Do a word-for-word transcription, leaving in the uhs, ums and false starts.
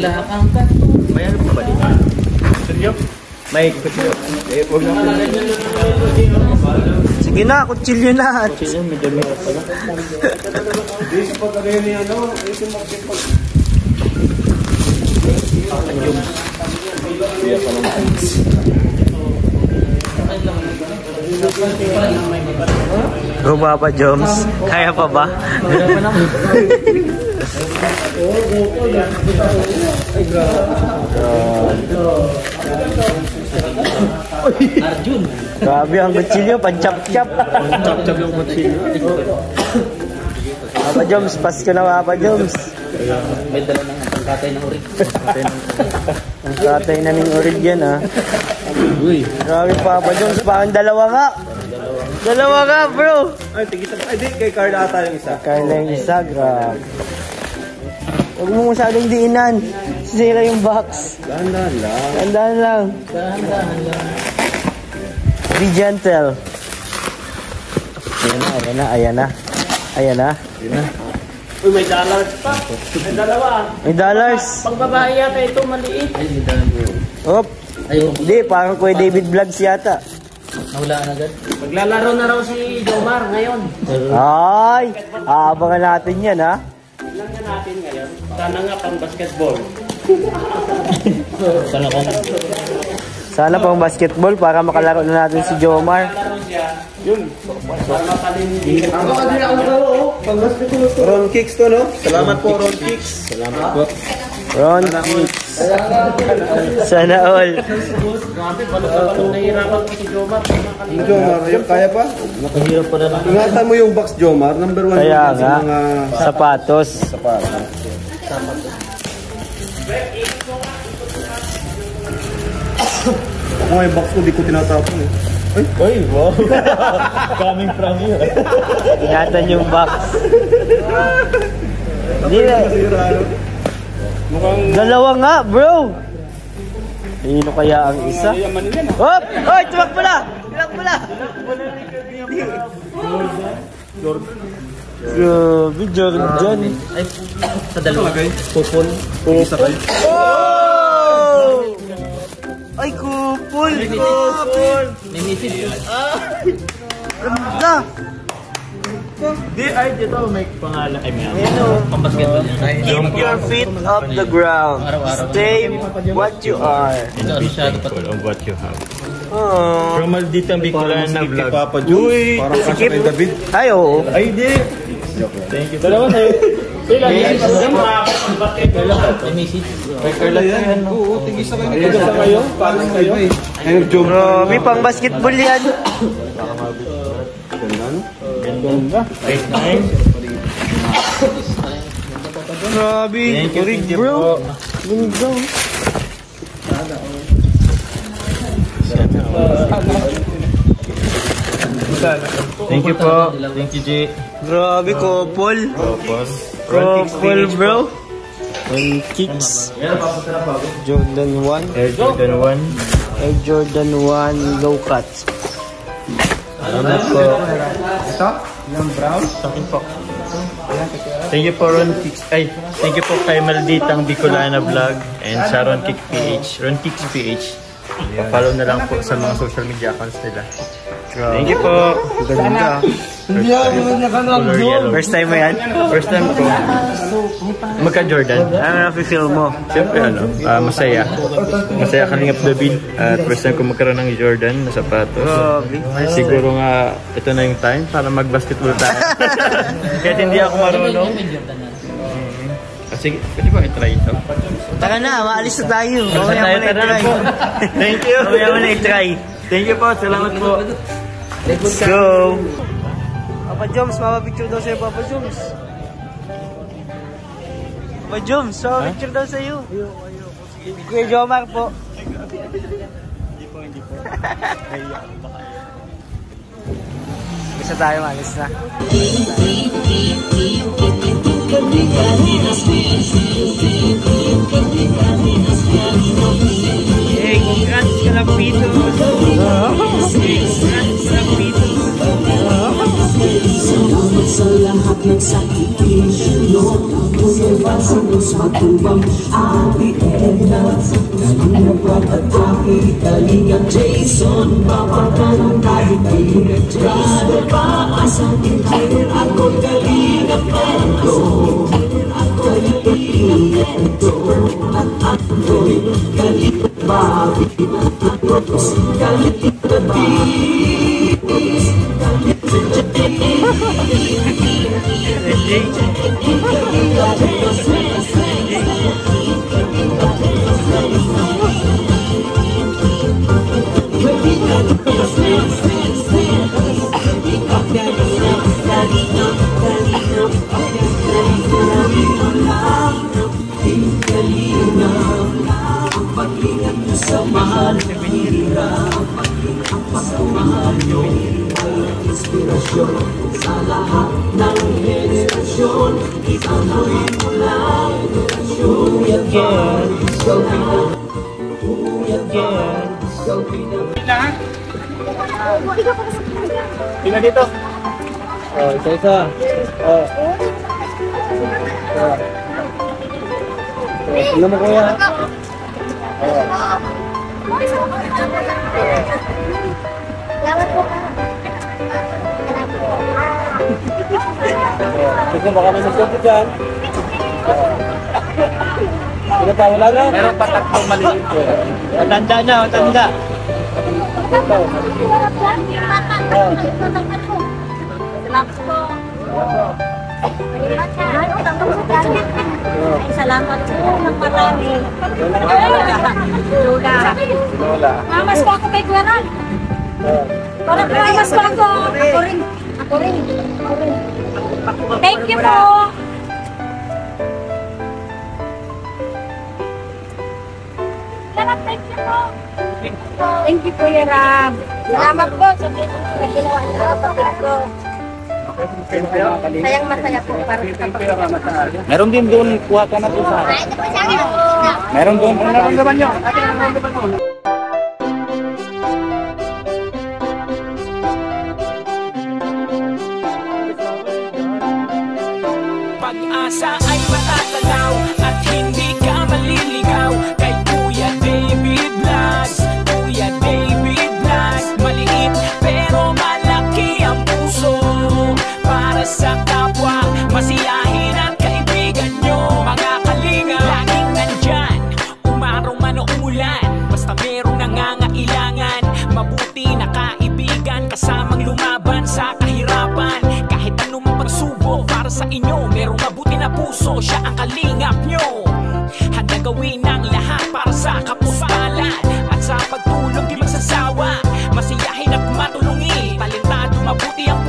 Maglakang ka. May ano pa ba dito? Seryo? May kutsilyo. Eh, huwag na. Sige na, kutsilyo na. Kutsilyo, medyo meron pala. Dito pa kami ni ano, ito magpipag. Yung. Kaya pa lang. Go Papa Joms, kaya pa ba? Meron pa naman. Arjun. Grabe ang kutsilyo, panchap-chap. Chap-chap yung kutsilyo. Papa Joms, pasko na Papa Joms. May dala ng pangkatay ng urig. Ang katay na ning urig yan ha. Uy. Grabe Papa Joms, parang dalawa nga. Dalawa nga bro. Ay, tigisa pa. Ay, di, kay Carla ata yung isa. Kaya yung isa, grabe. Huwag mo masyadong diinan. Sisira yung box. Dahan-dahan lang. Tandaan lang. Dahan-dahan lang. Be gentle. Ayan na, ayan na, ayan na. Ayan na. Yun na. Uy, may dollars pa. May dalawa. May dollars. Pag babae yata ito, maliit. Ay, may dala mo. Hop. Ayun. Hindi, parang Kuya David Vlogs yata. Nahulaan agad. Maglalaro na raw si Jomar ngayon. Ay, aabangan natin yan ha. Ilan na natin ngayon? Sana nga pang basketball. Sana ka na. Sana pang basketball para makalaro na natin si Jomar. Laro siya. Yun. Para mapalindi. Ako kasi ako laro. Pang basketball. Ron Kicks to, no? Salamat po, Ron Kicks. Salamat po. Ron Kicks. Sana all. Grabe, balong-balong nahihirapan ko si Jomar. Yung Jomar, yung kaya pa? Nakahirap pa na lang. Ingatan mo yung box Jomar, number one Kaya yun sa nga, mga sapatos. sapatos. Ako nga yung box ko, di ko tinatapon eh. Ay, Uy, wow. Coming from you. Ingatan yung box. Hindi na. mukhang Dalawa nga, bro. Sino kaya ang isa? Hop! Hoy, tumakbo na! Tumakbo na! Grabe, Jordan. Ay, sa dalawa. Pupol. Kupol. Oh! Ay, kupol! Kupol! May message. Ganda! Di, ay, dito may pangalan. Ay, may Ayan o. Pambasketball yan. Keep your feet off the ground. Stay what you are. Ito, masyado pa ito. of what you have. Oh. From Malditang Bicolana na vlog. Papa Jules, parang kasi kay David. Ay, oo. Ay, di. Thank you. Dalawa sa'yo. Sila, May message. may Carla yan. Oo, tigisa kayo. Tigisa kayo? Paano kayo? Ay, nag-Jomar. Grabe, pang basketball yan. Ganda, no? Ganda. Eight, nine. Grabe. Thank you, Urig, thank you bro. po. Ganda. Thank you po. Thank you, G. Grabe, couple. Opos. Couple, bro. One kicks. Jordan one. Air Jordan one. Air Jordan one low cut. Salamat po. Ito? Yung brown? Sakin po. Thank you po Ron Kicks. Ay, thank you po kay Malditang Bicolana vlog and sa Ron Kicks P H. Ron Kicks P H. Pa-follow na lang po sa mga social media accounts nila. Thank you po. Ganda. Hindi ako Color yellow. First time mo yan? First time ko. Magka Jordan. Ano na-feel mo? Siyempre ano, ah, masaya. Masaya Kalingap David. At first time ko magkaroon ng Jordan na sapatos. Grabe. Siguro nga ito na yung time para mag-basketball tayo. Kahit hindi ako marunong. May Jordan na. Ah, sige, pwede ba i-try ito? Taka na, maalis na tayo. Sa Mamaya tayo, mo na tara na i-try. po. Thank you. Mamaya mo na i-try. Thank you po, salamat po. Let's go! Papa Joms, mapapicture daw sa'yo, Papa Joms. Papa Joms, mapapicture daw sa'yo. Kuya Jomar po. Hindi po, hindi po. Isa tayo, alis na. Hey, congrats ka lang, Pito. Congrats ka lang, Pito. Salamat sa lahat ng sakripisyo. Kung iba sa Pila dito. Oh, isa-isa. Oh. Oh. Tingnan mo kuya. Oh. Salamat po. Kasi baka may nagsabi dyan. Sino pa? Wala na? Meron pa tatlong maliit. Matanda na, matanda. Salamat po. Ay, salamat po ng marami. Lola. Lola. Mamas po ako kay Kuya Ron. Parang mamas po ako. Ako rin. Ako rin. Ako rin. Thank you po. Salamat, thank you po. Thank you, Kuya Ram. Salamat po sa ginawa niyo sa kapatid ko. Sayang masaya po para sa kapatid. Meron din doon, kuha ka na doon sa akin. Meron doon, kung naramdaman nyo. Pag-asa ay matatanaw at hindi ka maliligaw kay Kuya David Vlogs. Kuya David Vlogs, maliit pero malaki ang puso para sa kapwa, masiyahin at kaibigan nyo. Mga kalinga, laging nandyan, umaraw man o umulan, basta merong nangangailangan. Mabuti na kaibigan, kasamang lumaban sa kahirapan. Kahit anong pagsubok para sa inyo, merong mabuti na puso, siya ang kalingap nyo. Handa gawin ang lahat para sa kapuspalad at sa pagtulong di magsasawa, masiyahin at matulungin. Talentado, mabuti ang